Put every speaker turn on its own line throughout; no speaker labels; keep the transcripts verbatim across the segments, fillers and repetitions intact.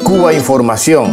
Cuba Información.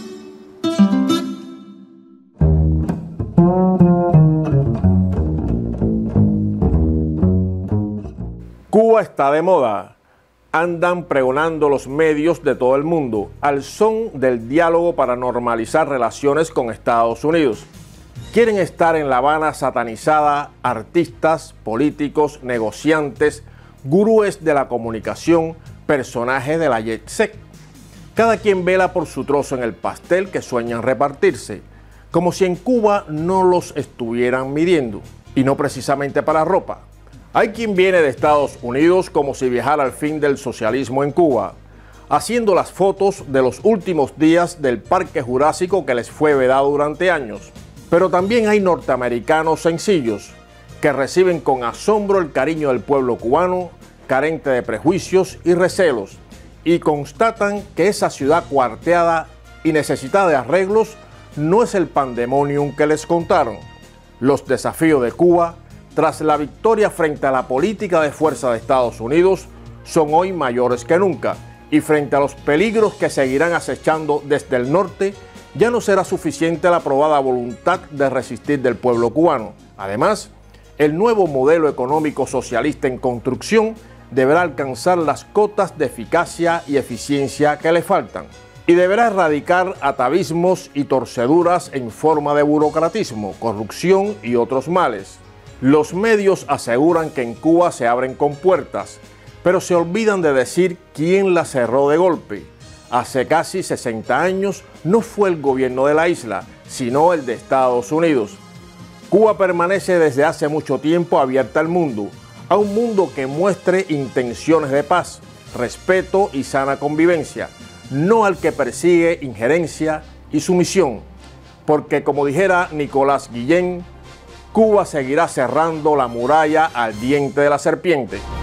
Cuba está de moda. Andan pregonando los medios de todo el mundo al son del diálogo para normalizar relaciones con Estados Unidos. Quieren estar en La Habana satanizada artistas, políticos, negociantes, gurúes de la comunicación, personajes de la jet set. Cada quien vela por su trozo en el pastel que sueñan repartirse, como si en Cuba no los estuvieran midiendo, y no precisamente para ropa. Hay quien viene de Estados Unidos como si viajara al fin del socialismo en Cuba, haciendo las fotos de los últimos días del Parque Jurásico que les fue vedado durante años. Pero también hay norteamericanos sencillos que reciben con asombro el cariño del pueblo cubano, carente de prejuicios y recelos, y constatan que esa ciudad cuarteada y necesitada de arreglos no es el pandemonium que les contaron. Los desafíos de Cuba, tras la victoria frente a la política de fuerza de Estados Unidos, son hoy mayores que nunca, y frente a los peligros que seguirán acechando desde el norte, ya no será suficiente la probada voluntad de resistir del pueblo cubano. Además, el nuevo modelo económico socialista en construcción deberá alcanzar las cotas de eficacia y eficiencia que le faltan, y deberá erradicar atavismos y torceduras en forma de burocratismo, corrupción y otros males. Los medios aseguran que en Cuba se abren compuertas, pero se olvidan de decir quién las cerró de golpe. Hace casi sesenta años no fue el gobierno de la isla, sino el de Estados Unidos. Cuba permanece desde hace mucho tiempo abierta al mundo, a un mundo que muestre intenciones de paz, respeto y sana convivencia, no al que persigue injerencia y sumisión, porque como dijera Nicolás Guillén, Cuba seguirá cerrando la muralla al diente de la serpiente.